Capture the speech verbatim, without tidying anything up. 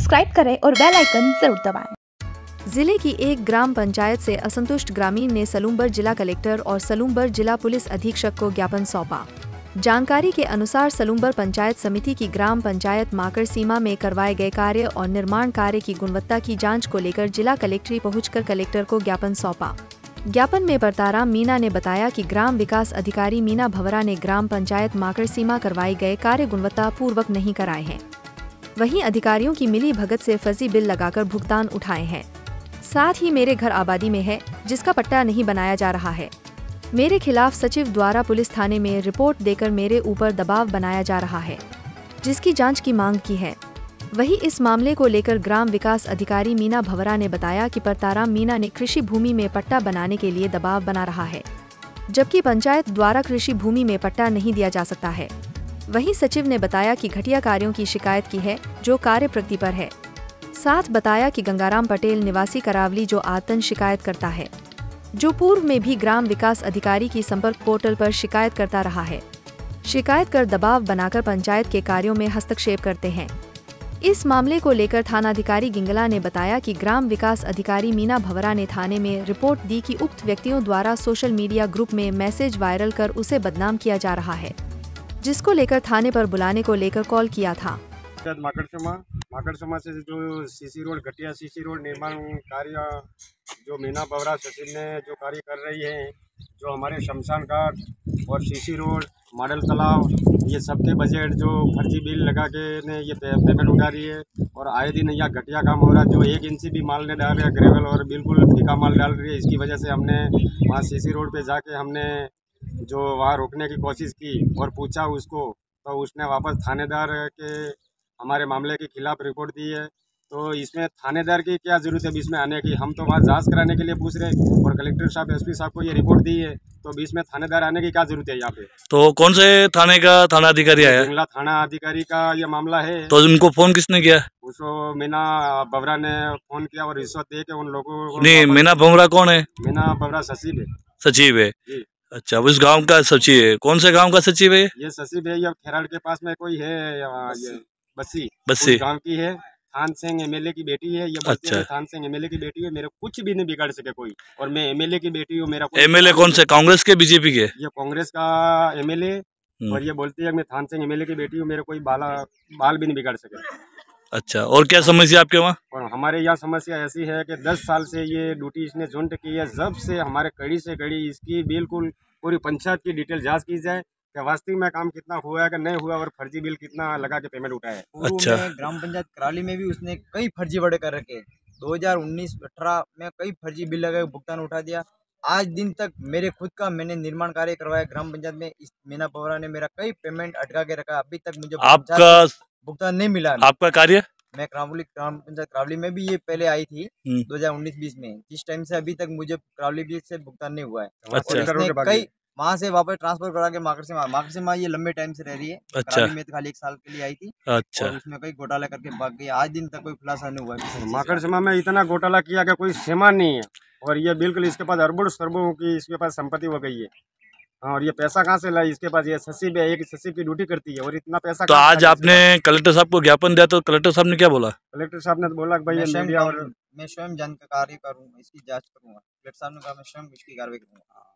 Subscribe करें और bell icon जरूर दबाएं। जिले की एक ग्राम पंचायत से असंतुष्ट ग्रामीण ने सलूमबर जिला कलेक्टर और सलूमबर जिला पुलिस अधीक्षक को ज्ञापन सौंपा। जानकारी के अनुसार सलूमबर पंचायत समिति की ग्राम पंचायत माकर सीमा में करवाए गए कार्य और निर्माण कार्य की गुणवत्ता की जांच को लेकर जिला कलेक्ट्री पहुंचकर कलेक्टर को ज्ञापन सौंपा। ज्ञापन में परताराम मीणा ने बताया कि ग्राम विकास अधिकारी मीणा भवरा ने ग्राम पंचायत माकर सीमा करवाए गए कार्य गुणवत्ता पूर्वक नहीं कराए हैं। वहीं अधिकारियों की मिली भगत से फर्जी बिल लगाकर भुगतान उठाए हैं। साथ ही मेरे घर आबादी में है जिसका पट्टा नहीं बनाया जा रहा है। मेरे खिलाफ सचिव द्वारा पुलिस थाने में रिपोर्ट देकर मेरे ऊपर दबाव बनाया जा रहा है, जिसकी जांच की मांग की है। वहीं इस मामले को लेकर ग्राम विकास अधिकारी मीणा भवरा ने बताया कि परताराम मीणा ने कृषि भूमि में पट्टा बनाने के लिए दबाव बना रहा है, जबकि पंचायत द्वारा कृषि भूमि में पट्टा नहीं दिया जा सकता है। वहीं सचिव ने बताया कि घटिया कार्यों की शिकायत की है जो कार्य प्रगति पर है। साथ बताया कि गंगाराम पटेल निवासी करावली जो आतन शिकायत करता है, जो पूर्व में भी ग्राम विकास अधिकारी की संपर्क पोर्टल पर शिकायत करता रहा है। शिकायत कर दबाव बनाकर पंचायत के कार्यों में हस्तक्षेप करते हैं। इस मामले को लेकर थानाधिकारी गिंगला ने बताया कि ग्राम विकास अधिकारी मीणा भवरा ने थाने में रिपोर्ट दी कि उक्त व्यक्तियों द्वारा सोशल मीडिया ग्रुप में मैसेज वायरल कर उसे बदनाम किया जा रहा है, जिसको लेकर थाने पर बुलाने को लेकर कॉल किया था। माकड़समा माकड़समा से जो सीसी रोड घटिया सीसी रोड निर्माण कार्य जो मीणा भवरा सचिव ने जो कार्य कर रही है, जो हमारे शमशान घाट और सीसी रोड मॉडल तालाब ये सबके बजट जो फर्जी बिल लगा के ने ये पे, पेमेंट उठा रही है और आए दिन यहाँ घटिया काम हो रहा है। जो एक इंची भी माल ने डाल रहा है ग्रेवल और बिल्कुल फीका माल डाल रही है। इसकी वजह से हमने वहाँ सीसी रोड पे जाके हमने जो वहाँ रोकने की कोशिश की और पूछा उसको, तो उसने वापस थानेदार के हमारे मामले के खिलाफ रिपोर्ट दी है। तो इसमें थानेदार की क्या जरूरत है बीच में आने की? हम तो वहाँ जांच कराने के लिए पूछ रहे हैं और कलेक्टर साहब एसपी साहब को ये रिपोर्ट दी है, तो बीच में थानेदार आने की क्या जरूरत है यहाँ पे? तो कौन से थाने का थाना अधिकारी आया? जिला थाना अधिकारी का ये मामला है। तो उनको फोन किसने किया? उसको मीणा भवरा ने फोन किया और रिश्वत दे के उन लोगों को। नहीं, मीणा भवरा कौन है? मीणा भवरा सचिव है। सचिव है जी। अच्छा, उस गांव का सचिव है। कौन से गांव का सचिव है? ये सचिव है, ये खेराड़ के पास में कोई है, ये बस्सी बस्सी गांव की है। थान सिंह एमएलए की बेटी है। ये बोलती अच्छा। है थान सिंह एमएलए की बेटी है, मेरे कुछ भी नहीं बिगाड़ सके कोई, और मैं एमएलए की बेटी हूँ। मेरा एमएलए कौन से, कांग्रेस के बीजेपी के? ये कांग्रेस का एमएलए, और ये बोलती है मैं थान सिंह एमएलए की बेटी हूँ, मेरे कोई बाला बाल भी नहीं बिगाड़ सके। अच्छा, और क्या समस्या आपके वहाँ? और हमारे यहाँ समस्या ऐसी है कि दस साल से ये ड्यूटी इसने झुंड की है। जब से हमारे कड़ी से कड़ी इसकी बिल्कुल पूरी पंचायत की डिटेल जांच की जाए कि वास्तविक में काम कितना हुआ है कि नहीं हुआ और फर्जी बिल कितना लगा के पेमेंट उठाया है। अच्छा। ग्राम पंचायत कराली में भी उसने कई फर्जी बड़े कर रखे। दो हज़ार उन्नीस अठारह में कई फर्जी बिल लगा के भुगतान उठा दिया। आज दिन तक मेरे खुद का मैंने निर्माण कार्य करवाया ग्राम पंचायत में, इस मीणा भवरा ने मेरा कई पेमेंट अटका के रखा। अभी तक मुझे आपका भुगतान नहीं मिला। आपका कार्य? मैं करावली ग्राम पंचायत करावली में भी ये पहले आई थी दो हज़ार उन्नीस बीस में, जिस टाइम से अभी तक मुझे करावली भी से भुगतान नहीं हुआ है। अच्छा। कई वहाँ से वापस ट्रांसफर करा के माकर से माकर से माँ ये लंबे टाइम से रह रही है। अच्छा। में तो खाली एक साल के लिए आई थी। अच्छा। और उसमें कई घोटाला करके भाग गई। आज दिन तक कोई खुलासा नहीं हुआ है। माकड़ सीमा में इतना घोटाला किया कि कोई सीमा नहीं है, और ये बिल्कुल इसके पास अरबों सरबों की इसके पास संपत्ति हो गई है। और ये पैसा कहाँ से लाई? इसके पास ये सचिव है, एक सचिव की ड्यूटी करती है और इतना पैसा। तो आज आपने कलेक्टर साहब को ज्ञापन दिया, तो कलेक्टर साहब ने क्या बोला? कलेक्टर साहब ने तो बोला कि भाई ये मीडिया और मैं स्वयं जानकारी करूँ, इसकी जांच करूँगा। कलेक्टर साहब ने कहा मैं स्वयं इसकी कार्रवाई करूँगा।